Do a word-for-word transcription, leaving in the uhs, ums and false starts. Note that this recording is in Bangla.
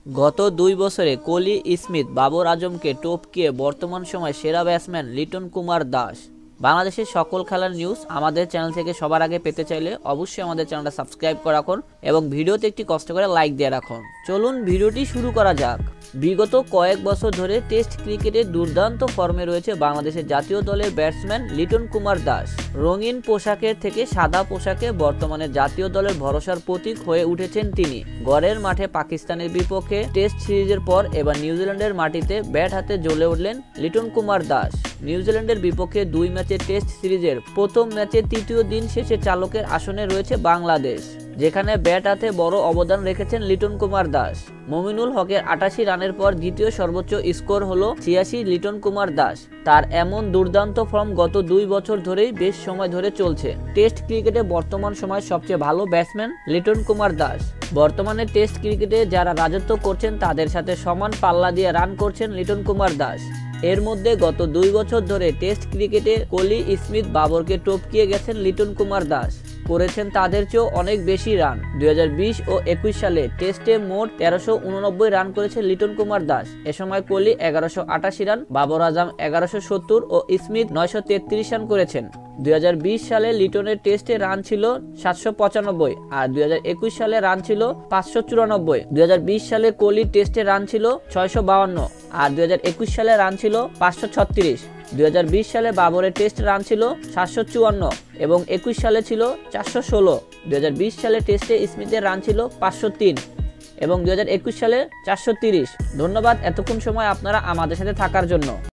গত দুই বছরে কোহলি, স্মিথ, বাবর আজমকে টপকিয়ে বর্তমান সময় সেরা ব্যাটসম্যান লিটন কুমার দাস। বাংলাদেশের সকল খেলার নিউজ আমাদের চ্যানেল থেকে সবার আগে পেতে চাইলে অবশ্যই আমাদের চ্যানেলটা সাবস্ক্রাইব করে রাখুন এবং ভিডিওতে একটি কষ্ট করে লাইক দিয়ে রাখুন। চলুন ভিডিওটি শুরু করা যাক। বিগত কয়েক বছর ধরে টেস্ট ক্রিকেটে দুর্দান্ত ফর্মে রয়েছে বাংলাদেশের জাতীয় দলের ব্যাটসম্যান লিটন কুমার দাস। রঙিন পোশাকের থেকে সাদা পোশাকে বর্তমানে জাতীয় দলের ভরসার প্রতীক হয়ে উঠেছেন তিনি। গড়ের মাঠে পাকিস্তানের বিপক্ষে টেস্ট সিরিজের পর এবার নিউজিল্যান্ডের মাটিতে ব্যাট হাতে জ্বলে উঠলেন লিটন কুমার দাস। নিউজিল্যান্ডের বিপক্ষে দুই ম্যাচের টেস্ট সিরিজের প্রথম ম্যাচের তৃতীয় দিন শেষে চালকের আসনে রয়েছে বাংলাদেশ, যেখানে ব্যাট হাতে বড় অবদান রেখেছেন লিটন কুমার দাস। মমিনুল হকের আটাশি রানের পর দ্বিতীয় সর্বোচ্চ স্কোর হলো ছিয়াশি লিটন কুমার দাস। তার এমন দুর্দান্ত ফর্ম গত দুই বছর ধরেই বেশ সময় ধরে চলছে। টেস্ট ক্রিকেটে বর্তমান সময় সবচেয়ে ভালো ব্যাটসম্যান লিটন কুমার দাস। বর্তমানে টেস্ট ক্রিকেটে যারা রাজত্ব করছেন তাদের সাথে সমান পাল্লা দিয়ে রান করছেন লিটন কুমার দাস। এর মধ্যে গত দুই বছর ধরে টেস্ট ক্রিকেটে কোহলি, স্মিথ, বাবরকে টপকিয়ে গেছেন লিটন কুমার দাস। করেছেন তাদের চেয়েও অনেক বেশি রান। দুই হাজার বিশ ও একুশ সালে টেস্টে মোট তেরোশো উননব্বই রান করেছে লিটন কুমার দাস। এ সময় কোহলি এগারোশো আটাশি রান, বাবর আজম এগারোশো সত্তর ও স্মিথ নয়শো তেত্রিশ রান করেছেন। দুই হাজার বিশ সালে লিটনের টেস্টে রান ছিল সাতশো পঁচানব্বই আর দুই হাজার একুশ সালে রান ছিল পাঁচশো চুরানব্বই। দুই হাজার বিশ সালে কোহলির টেস্টে রান ছিল ছয়শো বাউান্ন আর দুই হাজার একুশ সালে রান ছিল পাঁচশো ছত্রিশ। দুই হাজার বিশ সালে বাবরের টেস্ট রান ছিল সাতশো চুয়ান্ন এবং একুশ সালে ছিল চারশো ষোলো। দুই হাজার বিশ সালে টেস্টে স্মিথের রান ছিল পাঁচশো তিন এবং দুই হাজার একুশ সালে চারশো তিরিশ। ধন্যবাদ এতক্ষণ সময় আপনারা আমাদের সাথে থাকার জন্য।